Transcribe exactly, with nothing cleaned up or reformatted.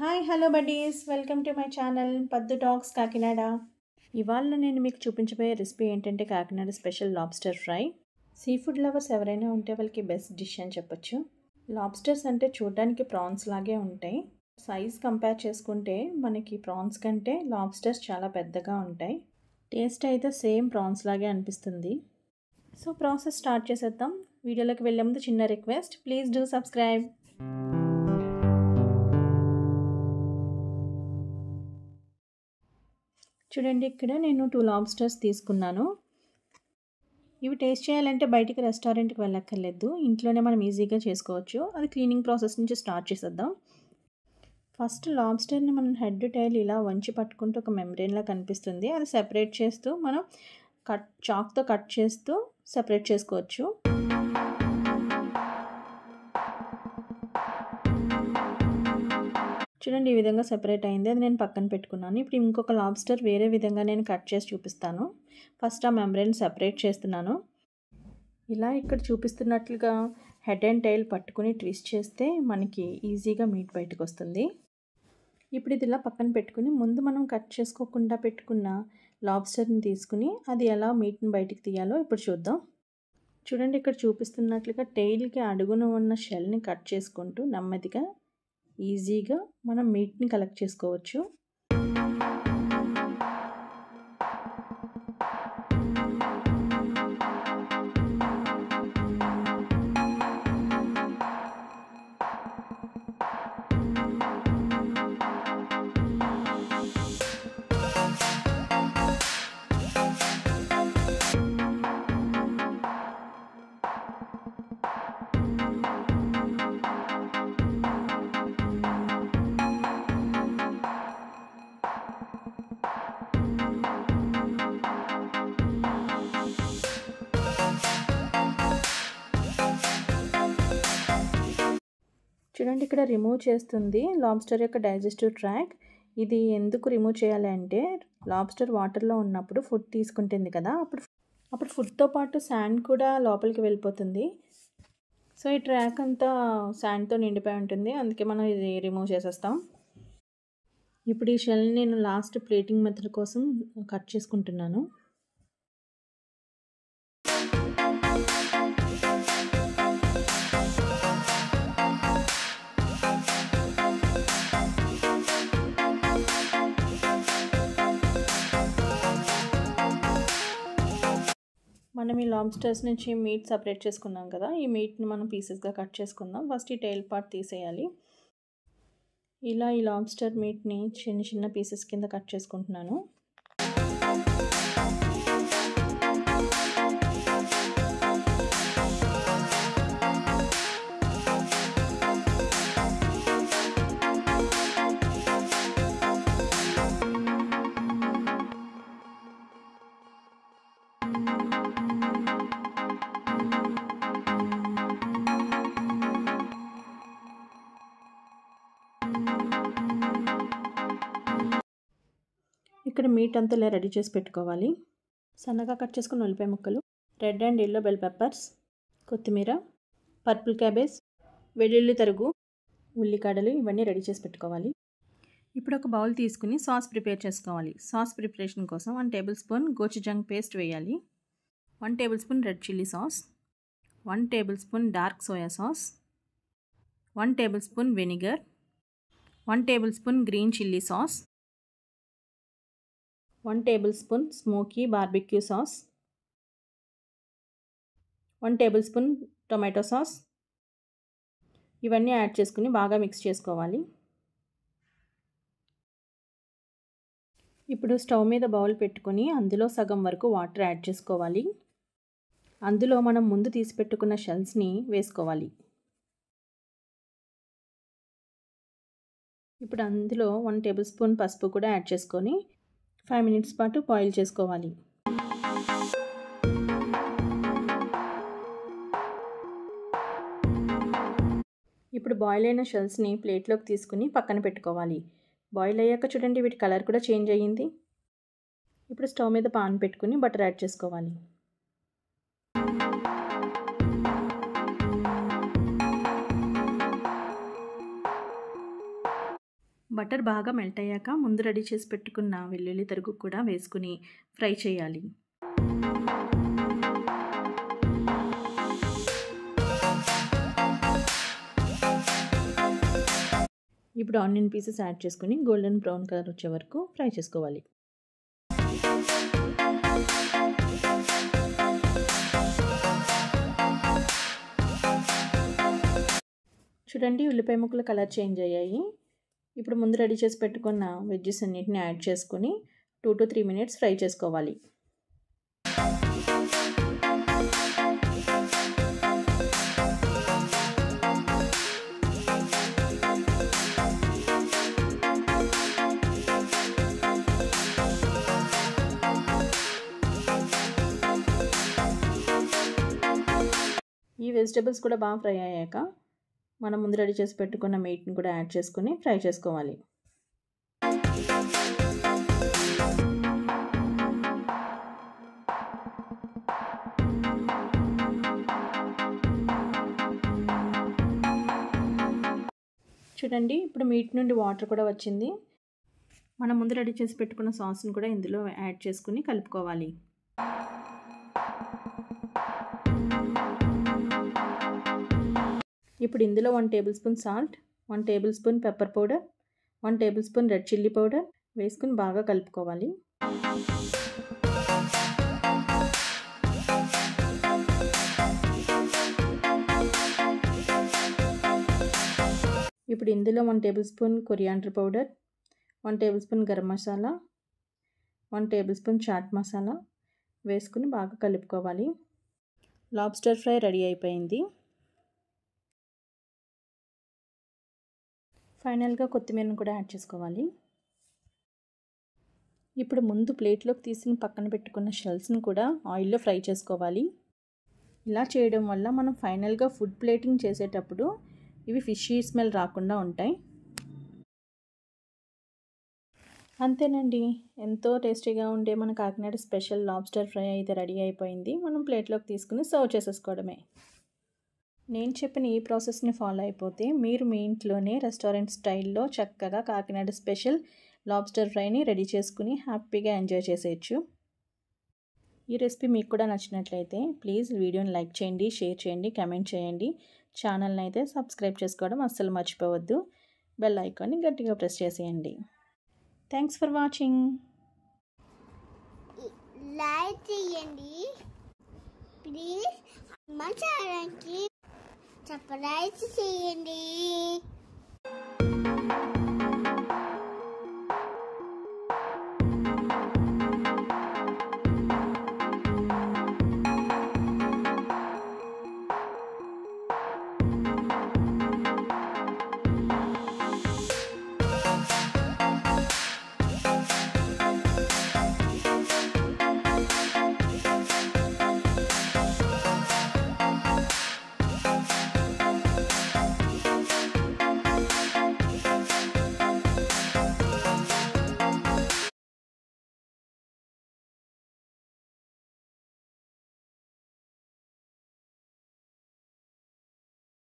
Hi hello buddies welcome to my channel Paddu talks Kakinada. ఇవాళ నేను మీకు చూపించబోయే రెసిపీ ఏంటంటే Kakinada special lobster fry. Sea food lovers ఎవరైనా ఉంటే వాళ్ళకి బెస్ట్ డిష్ అని చెప్పొచ్చు. లాబ్స్టర్స్ అంటే చూడడానికి ప్రాన్స్ లాగే ఉంటాయి. సైజ్ కంపేర్ చేసుకుంటే మనకి ప్రాన్స్ కంటే లాబ్స్టర్స్ చాలా పెద్దగా ఉంటాయి. టేస్ట్ అయితే సేమ్ ప్రాన్స్ లాగే అనిపిస్తుంది. సో ప్రాసెస్ స్టార్ట్ చేసేద్దాం. వీడియోలోకి వెళ్ళే ముందు చిన్న రిక్వెస్ట్, ప్లీజ్ డూ సబ్స్క్రైబ్. చూడండి, ఇక్కడ నేను టూ లాబ్స్టర్స్ తీసుకున్నాను. ఇవి టేస్ట్ చేయాలంటే బయటికి రెస్టారెంట్కి వెళ్ళక్కర్లేదు, ఇంట్లోనే మనం ఈజీగా చేసుకోవచ్చు. అది క్లీనింగ్ ప్రాసెస్ నుంచి స్టార్ట్ చేసేద్దాం. ఫస్ట్ లాబ్స్టర్ని మనం హెడ్ టైల్ ఇలా వంచి పట్టుకుంటూ ఒక మెంబ్రెయిన్లా కనిపిస్తుంది, అది సెపరేట్ చేస్తూ మనం కట్ చాక్తో కట్ చేస్తూ సెపరేట్ చేసుకోవచ్చు. చూడండి, ఈ విధంగా సెపరేట్ అయింది. అది నేను పక్కన పెట్టుకున్నాను. ఇప్పుడు ఇంకొక లాబ్స్టర్ వేరే విధంగా నేను కట్ చేసి చూపిస్తాను. ఫస్ట్ ఆ మెంబ్రెయిన్ సెపరేట్ చేస్తున్నాను. ఇలా ఇక్కడ చూపిస్తున్నట్లుగా హెడ్ అండ్ టైల్ పట్టుకుని ట్విస్ట్ చేస్తే మనకి ఈజీగా మీట్ బయటకు వస్తుంది. ఇప్పుడు ఇది ఇలా పక్కన పెట్టుకుని ముందు మనం కట్ చేసుకోకుండా పెట్టుకున్న లాబ్స్టర్ని తీసుకుని అది ఎలా మీట్ని బయటికి తీయాలో ఇప్పుడు చూద్దాం. చూడండి, ఇక్కడ చూపిస్తున్నట్లుగా టైల్కి అడుగున ఉన్న షెల్ని కట్ చేసుకుంటూ నెమ్మదిగా ఈజీగా మనం మీట్ని కలెక్ట్ చేసుకోవచ్చు. చూడండి, ఇక్కడ రిమూవ్ చేస్తుంది లాబ్స్టర్ యొక్క డైజెస్టివ్ ట్రాక్. ఇది ఎందుకు రిమూవ్ చేయాలి అంటే లాబ్స్టర్ వాటర్లో ఉన్నప్పుడు ఫుడ్ తీసుకుంటుంది కదా, అప్పుడు అప్పుడు ఫుడ్తో పాటు శాండ్ కూడా లోపలికి వెళ్ళిపోతుంది. సో ఈ ట్రాక్ అంతా శాండ్తో నిండిపోయి ఉంటుంది, అందుకే మనం ఇది రిమూవ్ చేసేస్తాం. ఇప్పుడు ఈ షెల్ని నేను లాస్ట్ ప్లేటింగ్ మెథడ్ కోసం కట్ చేసుకుంటున్నాను. మనం ఈ లాబ్స్టర్స్ నుంచి మీట్ సపరేట్ చేసుకున్నాం కదా, ఈ మీట్ని మనం పీసెస్గా కట్ చేసుకుందాం. ఫస్ట్ ఈ టైల్ పార్ట్ తీసేయాలి. ఇలా ఈ లాబ్స్టర్ మీట్ని చిన్న చిన్న పీసెస్ కింద కట్ చేసుకుంటున్నాను. ఇక్కడ మీట్ అంతా ఇలా రెడీ చేసి పెట్టుకోవాలి. సన్నగా కట్ చేసుకున్న ఉల్లిపాయ ముక్కలు, red and yellow bell peppers, కొత్తిమీర, పర్పుల్ క్యాబేజ్, వెల్లుల్లి తరుగు, ఉల్లికాడలు ఇవన్నీ రెడీ చేసి పెట్టుకోవాలి. ఇప్పుడు ఒక బౌల్ తీసుకుని సాస్ ప్రిపేర్ చేసుకోవాలి. సాస్ ప్రిపరేషన్ కోసం one tablespoon gochujang paste వేయాలి, one tablespoon red chilli sauce, one tablespoon dark soya sauce, one tablespoon vinegar, one tablespoon green chilli sauce, one tablespoon smoky barbecue sauce, one tablespoon tomato sauce. ఇవన్నీ add చేసుకుని బాగా mix చేసుకోవాలి. ఇప్పుడు stove మీద bowl పెట్టుకొని అందులో సగం వరకు వాటర్ యాడ్ చేసుకోవాలి. అందులో మనం ముందు తీసి పెట్టుకున్న షెల్స్ని వేసుకోవాలి. ఇప్పుడు అందులో వన్ టేబుల్ స్పూన్ పసుపు కూడా యాడ్ చేసుకొని ఫైవ్ మినిట్స్ పాటు బాయిల్ చేసుకోవాలి. ఇప్పుడు బాయిల్ అయిన షెల్స్ని ప్లేట్లోకి తీసుకుని పక్కన పెట్టుకోవాలి. బాయిల్ అయ్యాక చూడండి, వీటి కలర్ కూడా చేంజ్ అయ్యింది. ఇప్పుడు స్టవ్ మీద పాన్ పెట్టుకుని బటర్ యాడ్ చేసుకోవాలి. బటర్ బాగా మెల్ట్ అయ్యాక ముందు రెడీ చేసి పెట్టుకున్న వెల్లుల్లి తరుగు కూడా వేసుకుని ఫ్రై చేయాలి. ఇప్పుడు ఆనియన్ పీసెస్ యాడ్ చేసుకుని గోల్డెన్ బ్రౌన్ కలర్ వచ్చే వరకు ఫ్రై చేసుకోవాలి. చూడండి, ఉల్లిపాయ ముక్కలు కలర్ చేంజ్ అయ్యాయి. ఇప్పుడు ముందు రెడీ చేసి పెట్టుకున్న వెజ్జెస్ అన్నిటిని యాడ్ చేసుకుని two to three minutes fry చేసుకోవాలి. ఈ వెజిటబుల్స్ కూడా బాగా ఫ్రై అయ్యాక మనం ముందు రెడీ చేసి పెట్టుకున్న మీట్ని కూడా యాడ్ చేసుకుని ఫ్రై చేసుకోవాలి. చూడండి, ఇప్పుడు మీట్ నుండి వాటర్ కూడా వచ్చింది. మనం ముందు రెడీ చేసి పెట్టుకున్న సాస్ని కూడా ఇందులో యాడ్ చేసుకుని కలుపుకోవాలి. ఇప్పుడు ఇందులో one tablespoon salt, one tablespoon pepper powder, one tablespoon red chilli powder వేసుకుని బాగా కలుపుకోవాలి. ఇప్పుడు ఇందులో one tablespoon coriander powder, one tablespoon garam masala, one tablespoon chaat masala వేసుకుని బాగా కలుపుకోవాలి. లాబ్స్టర్ ఫ్రై రెడీ అయిపోయింది. ఫైనల్గా కొత్తిమీరను కూడా యాడ్ చేసుకోవాలి. ఇప్పుడు ముందు ప్లేట్లోకి తీసి పక్కన పెట్టుకున్న షెల్స్ని కూడా ఆయిల్లో ఫ్రై చేసుకోవాలి. ఇలా చేయడం వల్ల మనం ఫైనల్గా ఫుడ్ ప్లేటింగ్ చేసేటప్పుడు ఇవి ఫిషీ స్మెల్ రాకుండా ఉంటాయి. అంతేనండి, ఎంతో టేస్టీగా ఉండే మన కాకినాడ స్పెషల్ లాబ్స్టర్ ఫ్రై అయితే రెడీ అయిపోయింది. మనం ప్లేట్లోకి తీసుకుని సర్వ్ చేసేసుకోవడమే. నేను చెప్పిన ఈ ప్రాసెస్ని ఫాలో అయిపోతే మీరు మీ ఇంట్లోనే రెస్టారెంట్ స్టైల్లో చక్కగా కాకినాడ స్పెషల్ లాబ్స్టర్ ఫ్రైని రెడీ చేసుకుని హ్యాపీగా ఎంజాయ్ చేసేయచ్చు. ఈ రెసిపీ మీకు కూడా నచ్చినట్లయితే ప్లీజ్ వీడియోని లైక్ చేయండి, షేర్ చేయండి, కామెంట్ చేయండి. ఛానల్ని అయితే సబ్స్క్రైబ్ చేసుకోవడం అస్సలు మర్చిపోవద్దు. బెల్ ఐకాన్ని గట్టిగా ప్రెస్ చేసేయండి. Thanks for watching. లైక్ చేయండి ప్లీజ్, మా ఛానల్కి సబ్స్క్రైబ్ చేయండి.